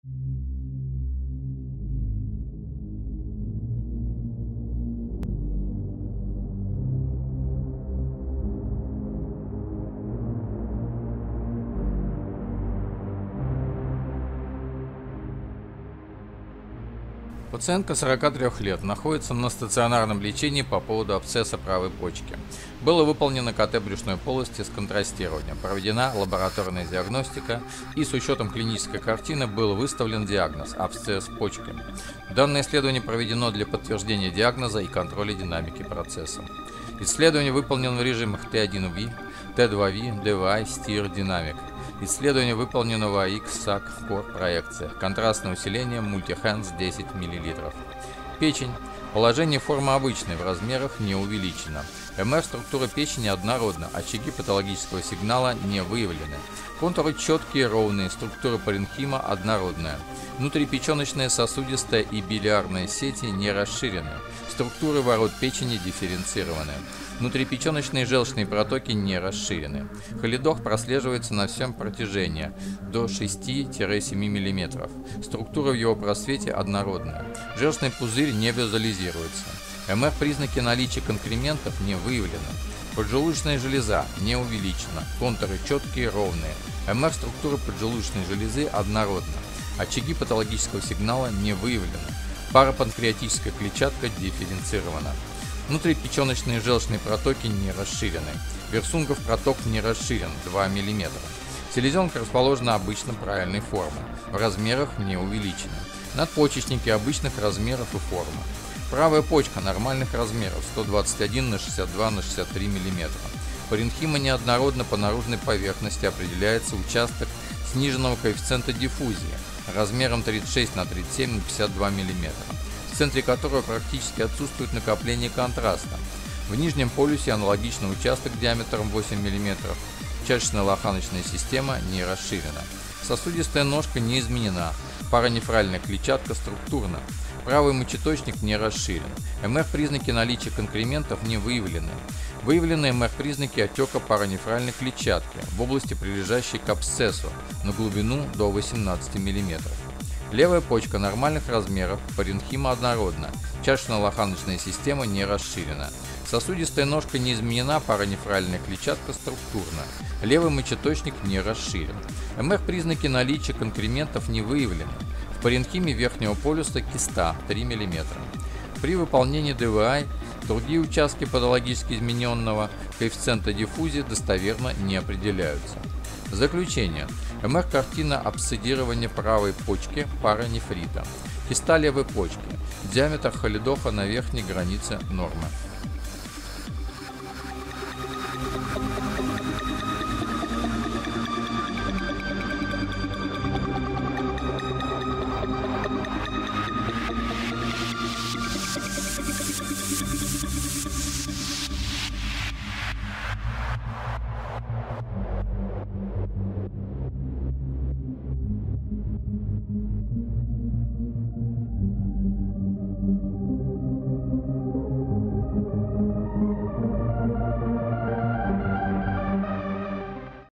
Пациентка 43 лет находится на стационарном лечении по поводу абсцесса правой почки. Было выполнено КТ брюшной полости с контрастированием, проведена лабораторная диагностика и с учетом клинической картины был выставлен диагноз – абсцесс почки. Данное исследование проведено для подтверждения диагноза и контроля динамики процесса. Исследование выполнено в режимах Т1V, Т2V, DVI, STIR, Dynamic. Исследование выполнено в AX, SAC, Core проекциях. Контрастное усиление Multi-Hands 10 мл. Печень. Положение формы обычной, в размерах не увеличено. МР структура печени однородна, очаги патологического сигнала не выявлены. Контуры четкие, ровные, структура паренхима однородная. Внутрипеченочная сосудистая и билиарная сети не расширены. Структуры ворот печени дифференцированы. Внутрипеченочные желчные протоки не расширены. Холидох прослеживается на всем протяжении до 6-7 мм. Структура в его просвете однородная. Желчный пузырь не визуализируется. МР признаки наличия конкрементов не выявлены. Поджелудочная железа не увеличена. Контуры четкие, ровные. МР структура поджелудочной железы однородна. Очаги патологического сигнала не выявлены. Парапанкреатическая клетчатка дифференцирована. Внутрипеченочные желчные протоки не расширены. Версунгов проток не расширен 2 мм. Селезенка расположена обычно правильной формы. В размерах не увеличена. Надпочечники обычных размеров и формы. Правая почка нормальных размеров 121 на 62 на 63 мм. Паренхима неоднородна по наружной поверхности, определяется участок сниженного коэффициента диффузии размером 36 на 37 на 52 мм. В центре которого практически отсутствует накопление контраста. В нижнем полюсе аналогичный участок диаметром 8 мм. Чашечная лоханочная система не расширена. Сосудистая ножка не изменена. Паранефральная клетчатка структурна. Правый мочеточник не расширен. МР признаки наличия конкрементов не выявлены. Выявлены МР признаки отека паранефральной клетчатки в области, прилежащей к абсцессу, на глубину до 18 мм. Левая почка нормальных размеров, паренхима однородна, чашечно-лоханочная система не расширена. Сосудистая ножка не изменена, паранефральная клетчатка структурна. Левый мочеточник не расширен. МР признаки наличия конкрементов не выявлены. В паренхиме верхнего полюса киста 3 мм. При выполнении ДВИ другие участки патологически измененного коэффициента диффузии достоверно не определяются. Заключение. МР картина абсцедирования правой почки паранефрита. Киста левой почки. Диаметр холидоха на верхней границе нормы.